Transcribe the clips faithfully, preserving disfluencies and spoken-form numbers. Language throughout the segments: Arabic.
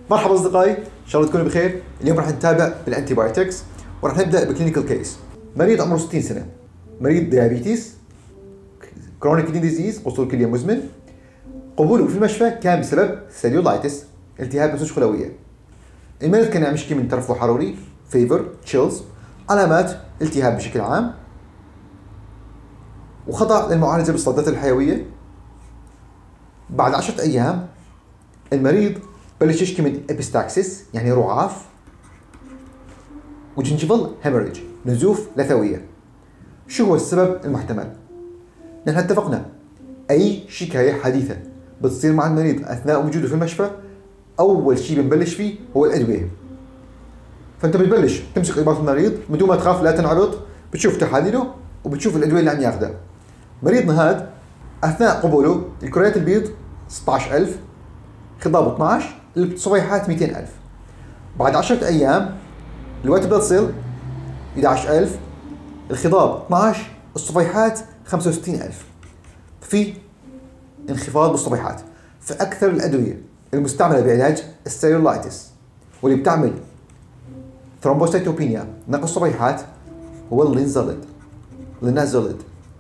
مرحبا اصدقائي، ان شاء الله تكونوا بخير. اليوم راح نتابع بالانتي بايوتكس وراح نبدا بكلينيكال كيس. مريض عمره ستين سنه، مريض ديابيتيس، كرونيك كدني ديزيز، قصور كليه مزمن. قبوله في المشفى كان بسبب سيلولايتس، التهاب نسوج خلويه. المريض كان عم يشكي من ترفع حراري، فيفر، تشيلز، علامات التهاب بشكل عام، وخضع للمعالجه بالصيدلات الحيويه. بعد عشرة ايام المريض بلش يشكي من ابيستاكسيس، يعني رعاف، وجنجفال هيموريج، نزوف لثويه. شو هو السبب المحتمل؟ نحن اتفقنا اي شكايه حديثه بتصير مع المريض اثناء وجوده في المشفى، اول شيء بنبلش فيه هو الادويه. فانت بتبلش تمسك اباط المريض من دون ما تخاف، لا تنعرض، بتشوف تحاليله وبتشوف الادويه اللي عم ياخذها. مريضنا هذا اثناء قبوله الكريات البيض ستة عشر ألف، خضاب اثني عشر، الصفيحات مئتين ألف. بعد عشرة ايام الوقت بدأ تصل أحد عشر ألف، الخضاب اثني عشر، الصفيحات خمسة وستين ألف. في انخفاض بالصفيحات. فأكثر الأدوية المستعملة بعلاج السيلولايتس واللي بتعمل ثرومبوسيتوبينيا، نقص صفيحات، هو اللينزوليد، لينازوليد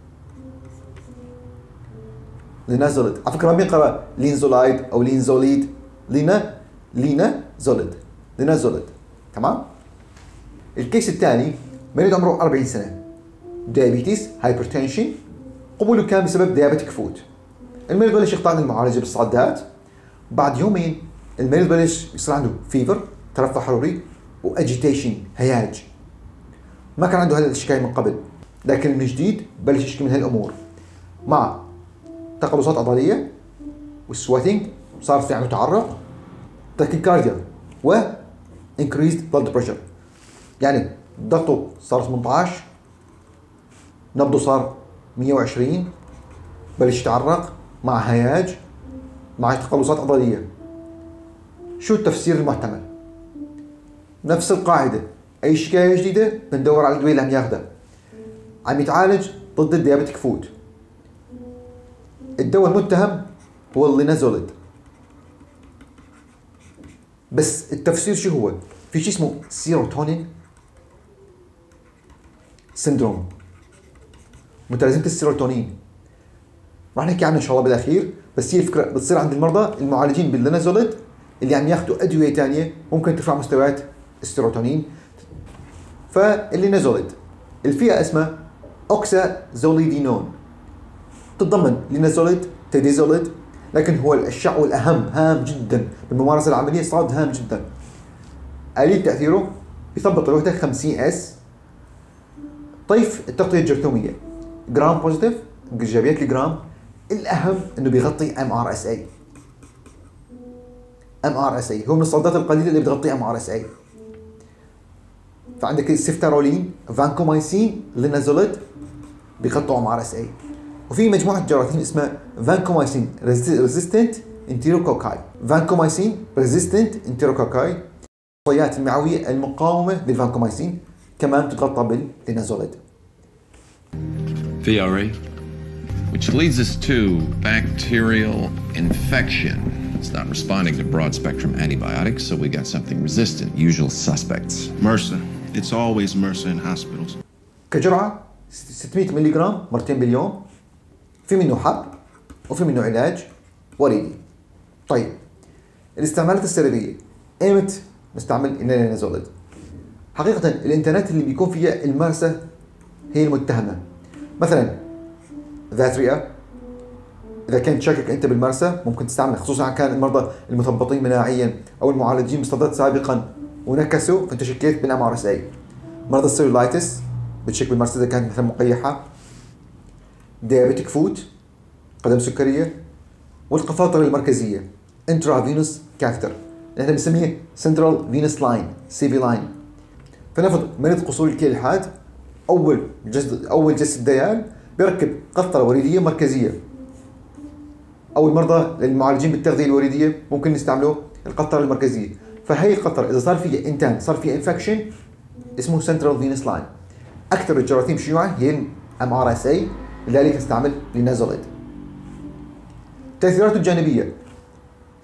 لينازوليد. على فكرة ما بينقرأ لينزولايد أو لينزوليد، لينا لينا زوليد، لينازوليد. تمام؟ الكيس الثاني مريض عمره أربعين سنة، ديابيتيس، هايبرتنشن. قبوله كان بسبب ديابيتك فوت. المريض بلش يقطع عن المعالجة بالصعدات. بعد يومين المريض بلش يصير عنده فيفر، ترفع حراري، واجيتيشن، هياج. ما كان عنده هالشكاية من قبل، لكن من جديد بلش يشكي من هالأمور مع تقلصات عضلية والسواتينج، صار في عنده تعرق، تاكيكارديا، و increased blood pressure، يعني ضغطه صار ثمانية عشر، نبضه صار مئة وعشرين، بلش يتعرق مع هياج مع تقلصات عضلية. شو التفسير المحتمل؟ نفس القاعدة، أي شكاية جديدة بندور على الأدوية اللي عم ياخذها. عم يتعالج ضد الديابيتك فوت. الدواء المتهم هو اللينازوليد. بس التفسير شو هو؟ في شيء اسمه سيروتونين سيندروم، متلازمة السيروتونين، راح نحكي عنه ان شاء الله بالاخير. بس هي الفكره بتصير عند المرضى المعالجين باللينازوليد اللي عم ياخذوا ادويه ثانيه ممكن ترفع مستويات السيروتونين. فاللينازوليد الفئه اسمها اوكسازوليدينون، تتضمن لينازوليد، تيديزوليد، لكن هو الشع والاهم هام جدا بالممارسه العمليه، صاد هام جدا. آلية تاثيره يثبط الوحده خمسين اس. طيف التغطيه الجرثوميه جرام بوزيتيف، ايجابيات الجرام. الاهم انه بيغطي ام ار اس اي. ام ار اس اي هو من الصيدلات القليله اللي بتغطي ام ار اس اي. فعندك السيفتارولين، فانكومايسين، لينازوليد بيغطوا ام ار اس اي. وفي مجموعه جراثيم اسمها فانكومايسين ريزيستنت انتيروكوكاي، فانكومايسين ريزيستنت انتيروكوكاي، الصيات المعويه المقاومه للفانكومايسين كمان تتغطى باللينازوليد. V R A, which leads us to bacterial infection. It's not responding to broad-spectrum antibiotics, so we got something resistant. Usual suspects. MRSA. It's always MRSA in hospitals. كجرعة ستمئة ملغ مرتين باليوم. في منه حب وفي منه علاج وريدي. طيب، الاستعمالات السريرية، ايمت نستعمل اللينازوليد؟ حقيقة الانترنت اللي بيكون فيها المرسى هي المتهمة. مثلا ذات رئة، إذا كنت شاكك أنت بالمرسى ممكن تستعمله، خصوصا كان المرضى المثبطين مناعيا أو المعالجين بالصيدلات سابقا ونكسوا، فأنت شكيت بالام ار اس اي. مرضى السيلولايتس بتشك بالمرسى إذا كانت مثلا مقيحة. ديابيتك فوت، قدم سكرية، والقفاطر المركزية انترافينوس كاثتر، نحن بنسميه سنترال فينوس لاين، سي في لاين. فنفرض مريض قصور الكلى الحاد، أول جسد أول جسد ديال بيركب قطرة وريدية مركزية. أو المرضى المعالجين بالتغذية الوريدية ممكن نستعملوا القطرة المركزية. فهي القطرة إذا صار فيها إنتان، صار فيها انفكشن، اسمه سنترال فينوس لاين. أكثر الجراثيم شيوعا هي الام ار اس اي، لذلك نستعمل لينازوليد. تأثيراته الجانبية،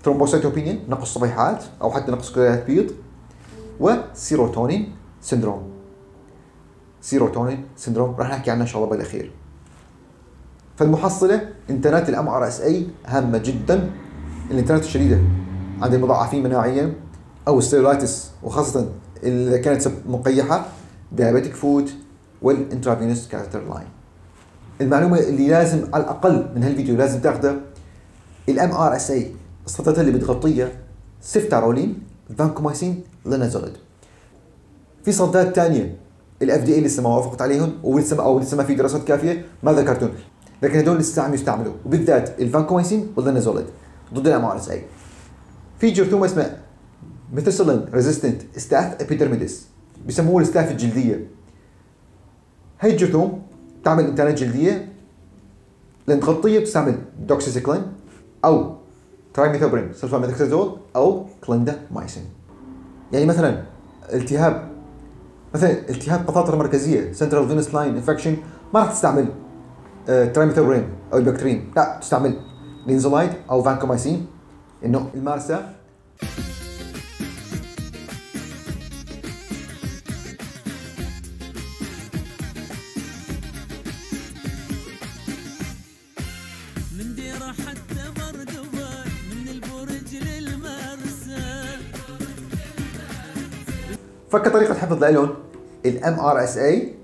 ثرومبوسيتوبينيا نقص صفيحات او حتى نقص كريات بيض، وسيروتونين سندروم. سيروتونين سندروم راح نحكي عنه ان شاء الله بالاخير. فالمحصله انتانات الام ار اس اي هامه جدا. الانتانات الشديده عند المضاعفين مناعيا او السيلولايتس، وخاصه اذا كانت مقيحه، دايابيتك فود، والانترافينوس كاثيتر لاين. المعلومه اللي لازم على الاقل من هالفيديو لازم تاخذها، الام ار اس اي الصدات اللي بتغطيها سيفتارولين، فانكومايسين، لينازوليد. في صدات ثانيه الاف دي اي لسه ما وافقت عليهم، ولسه او لسه ما في دراسات كافيه ما ذكرتهم، لكن هدول لسه عم يستعملوا، وبالذات الفانكومايسين واللينازوليد ضد الام ار اس اي. في جرثومه اسمها ميثيسيلين ريزيستنت ستاف ابيدرميدس، بسموه الستاف الجلديه. هي الجرثوم تعمل انتانات جلديه، لان تغطيه بتستعمل دوكسيسيكلين او ترايميثوبرين سلفاميثاكسازول او كليندامايسين. يعني مثلا التهاب مثلا التهاب قطاطر مركزيه سنترال فينوس لاين انفكشن، ما راح تستعمل آه ترايميثوبرين او البكترين، لا تستعمل لينزولايد او فانكومايسين. انه المارسا من ديره حتى بردبه، من البرج للمرسى. فكطريقه حفظ لهم الام ار اس اي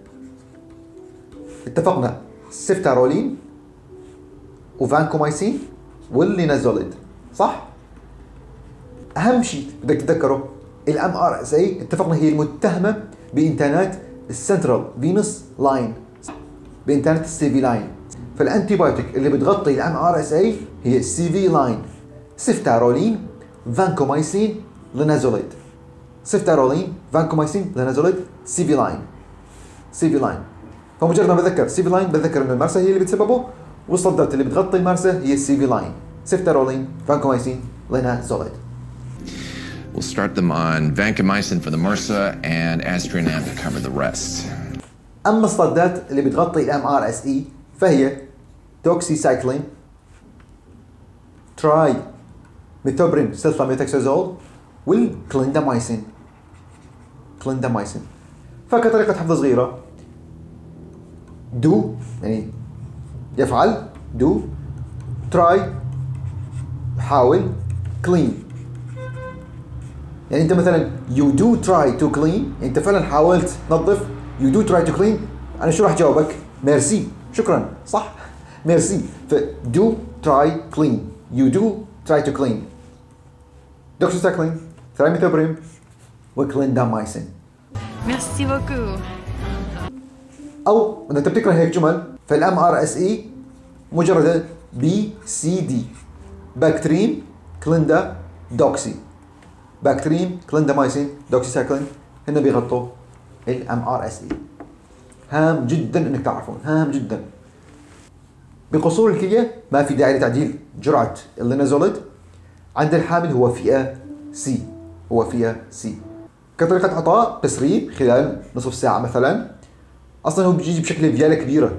اتفقنا سيفتارولين وفانكومايسين واللينازوليد، صح؟ اهم شيء بدك تتذكره الام ار اس اي اتفقنا هي المتهمه بانتانات السنترال فينوس لاين، بانتانات السي في لاين. فالانتي بايوتيك اللي بتغطي الام ار اس اي هي السي في لاين، سيفتارولين، فانكومايسين، لينازوليد. سيفتارولين، فانكومايسين، لينازوليد، سي في لاين. سي في لاين. فمجرد ما بتذكر سي في لاين بتذكر انه المارسا هي اللي بتسببه، والصدات اللي بتغطي المارسا هي السي في لاين، سيفتارولين، فانكومايسين، لينازوليد. We'll start them on vancomycin for the MRSA and Astronam to cover the rest. اما الصدات اللي بتغطي الام ار اس اي فهي دوكسيسايكلين، تراي ميثوبرين سلفاميثاكسازول، والكليندامايسين. كليندامايسين. فكطريقة حفظ صغيرة، دو يعني يفعل، دو، تراي حاول، كلين. يعني انت مثلا you do try to clean، يعني انت فعلا حاولت تنظف. you do try to clean، انا شو راح جاوبك؟ ميرسي، شكرا، صح؟ ميرسي. ف do try clean، you do try to clean. دوكسيسايكلين، ثرايميثوبرين، وكليندامايسين. Merci beaucoup. او اذا انت بتكره هيك جمل، فالام ار اس اي مجرد بي سي دي، بكترين، كليندا، دوكسي. بكترين، كليندامايسين، دوكسيسايكلين هن بيغطوا الام ار اس اي. هام جدا انك تعرفون، هام جدا. بقصور الكليه ما في داعي لتعديل جرعه اللينازوليد. عند الحامل هو فئه سي، هو فئه سي. كطريقه عطاء تسريب خلال نصف ساعه مثلا. اصلا هو بيجي بشكل فياله كبيره،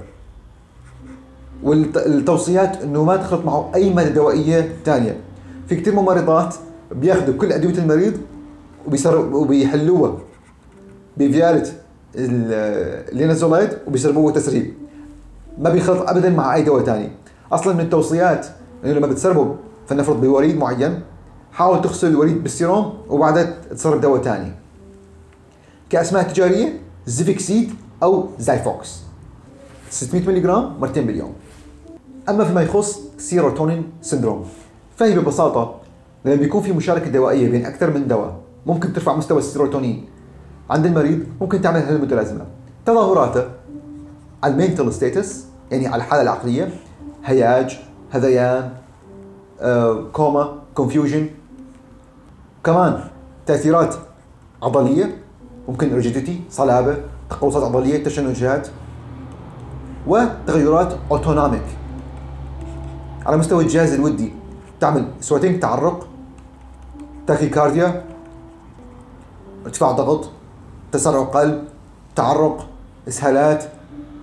والتوصيات انه ما تخلط معه اي ماده دوائيه ثانيه. في كثير ممرضات بياخذوا كل ادويه المريض وبيحلوها بفياله اللينازوليد وبيسربوها تسريب، ما بيخلط ابدا مع اي دواء ثاني. اصلا من التوصيات انه لما بتسربه فلنفرض بوريد معين، حاول تغسل الوريد بالسيروم وبعدها تسرب دواء ثاني. كاسماء تجاريه زيفيكسيد او زايفوكس ستمئة ملغ مرتين باليوم. اما فيما يخص سيروتونين سندروم، فهي ببساطه لما بيكون في مشاركه دوائيه بين اكثر من دواء ممكن ترفع مستوى السيروتونين عند المريض، ممكن تعمل هالمتلازمه. تظاهراته على المينتال ستاتس، يعني على الحاله العقليه، هياج، هذيان، آه، كوما، كونفيوجن. كمان تاثيرات عضليه، ممكن ريجيديتي، صلابه، تقلصات عضليه، تشنجات، وتغيرات اوتونوميك على مستوى الجهاز الودي. تعمل سواتينج، تعرق، تاكيكارديا، ارتفاع ضغط، تسرع قلب، تعرق، اسهالات،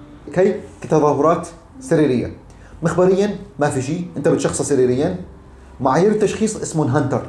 كي كتظاهرات سريريه. مخبريا ما في شيء، انت بتشخصه سريريا، معايير التشخيص اسمهم هانتر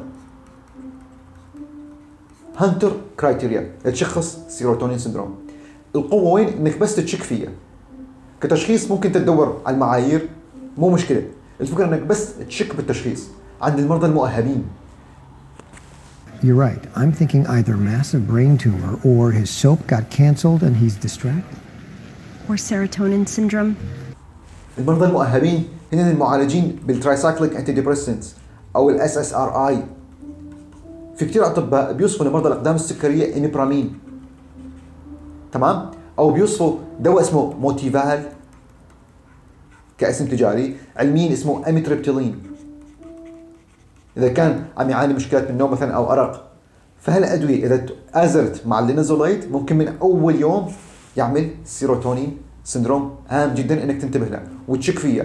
هانتر كرايتيريا لتشخص سيروتونين سندروم. القوة وين؟ انك بس تشك فيها. كتشخيص ممكن تدور على المعايير، مو مشكلة، الفكرة انك بس تشك بالتشخيص. عند المرضى المؤهبين You're right. I'm thinking either massive brain tumor or his soap got canceled and he's distracted. Or serotonin syndrome. المرضى المؤهبين هن المعالجين بالترايسايكليك انتي ديبريسنتس او الاس اس ار اي. في كثير اطباء بيوصفوا لمرضى الاقدام السكريه انيبرامين، تمام؟ او بيوصفوا دواء اسمه موتيفال كاسم تجاري، علميا اسمه اميتريبتيلين، اذا كان عم يعاني مشكلات من النوم مثلا او ارق. فهالادويه اذا تآزرت مع اللينازولايد ممكن من اول يوم يعمل سيروتونين سندروم. هام جدا انك تنتبه له وتشك فيها.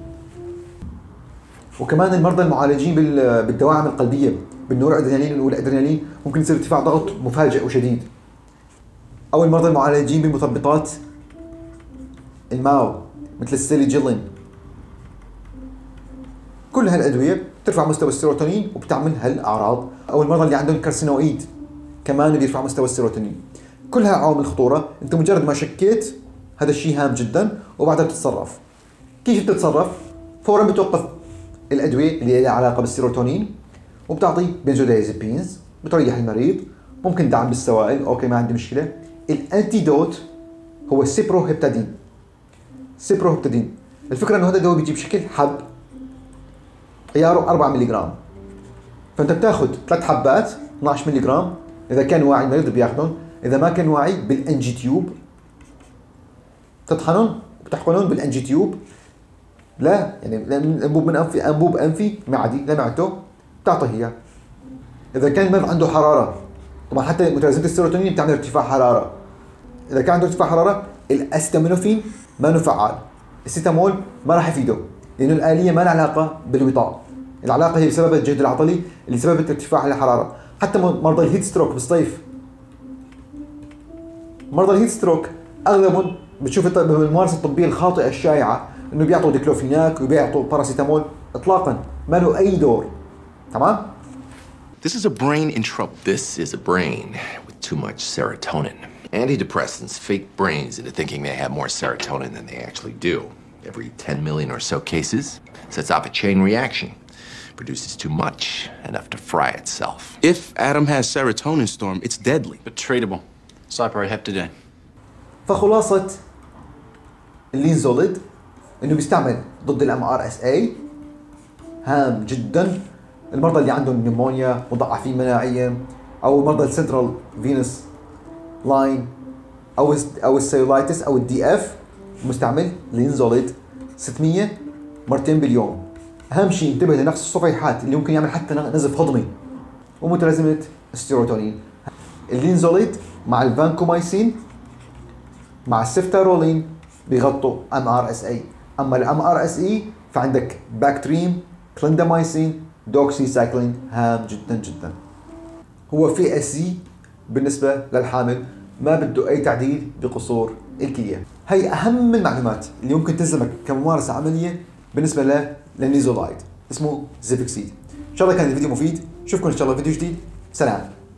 وكمان المرضى المعالجين بالدواعم القلبيه بالنور ادرينالين والادرينالين ممكن يصير ارتفاع ضغط مفاجئ وشديد. او المرضى المعالجين بمثبطات الماو مثل السيليجيلين. كل هالادويه بترفع مستوى السيروتونين وبتعمل هالاعراض. او المرضى اللي عندهم كارسينويد كمان بيرفع مستوى السيروتونين. كل هالعوامل خطوره. انت مجرد ما شكيت هذا الشيء هام جدا وبعدها بتتصرف. كيف بتتصرف؟ فورا بتوقف الادويه اللي لها علاقه بالسيروتونين وبتعطي بنزودايزابينز بتريح المريض. ممكن دعم بالسوائل، اوكي ما عندي مشكله. الانتيدوت هو السيبروهيبتادين. سيبروهيبتادين الفكره انه هذا الدواء بيجي بشكل حب، عياره أربعة مللي جرام. فانت بتاخذ ثلاث حبات اثني عشر مللي جرام، اذا كان واعي المريض بياخذهم، اذا ما كان واعي بالانجي تيوب تطحنهم وبتحقنهم بالانجي تيوب. لا يعني انبوب من انفي انبوب انفي معدي لمعدته بتعطيه اياه. اذا كان المريض عنده حراره، طبعا حتى متلازمه السيروتونين بتعمل ارتفاع حراره. اذا كان عنده ارتفاع حراره الاستامينوفين ما له فعال، السيتامول ما راح يفيده لانه الاليه ما لها علاقه بالوطاء، العلاقه هي بسبب الجهد العضلي اللي سببت ارتفاع الحراره. حتى مرضى الهيت ستروك بالصيف، مرضى الهيت ستروك اغلبهم بتشوف بالممارسه الطبيه الخاطئه الشائعه انه بيعطوا ديكلوفيناك وبيعطوا باراسيتامول، اطلاقا ما له اي دور. تمام؟ This is a brain intro- This is a brain with too much serotonin. Antidepressants fake brains into thinking they have more serotonin than they actually do. Every ten million or so cases sets off a chain reaction. Produces too much, enough to fry itself. If Adam has serotonin storm, it's deadly. But treatable. Cyproheptadine. فخلاصه اللينزوليد انه بيستعمل ضد الام ار اس اي، هام جدا. المرضى اللي عندهم نيمونيا مضاعفين مناعيا، او مرضى السنترال فينوس لاين، او او السيولايتس او الدي اف، مستعمل لينزوليد ستمية مرتين باليوم. اهم شيء انتبه لنقص الصفيحات اللي ممكن يعمل حتى نزف هضمي ومتلازمه السيروتونين. اللينزوليد مع الفانكومايسين مع السيفتارولين بيغطوا ام ار اس اي. اما الام ار اس اي فعندك باكتريم، كليندامايسين، دوكسي سايكلين، هام جدا جدا. هو في اس سي بالنسبه للحامل، ما بده اي تعديل بقصور الكليه. هي اهم المعلومات اللي ممكن تلزمك كممارسه عمليه بالنسبه ل للنيزولايد، اسمه زيفكسيد. ان شاء الله كان الفيديو مفيد، اشوفكم ان شاء الله فيديو جديد. سلام.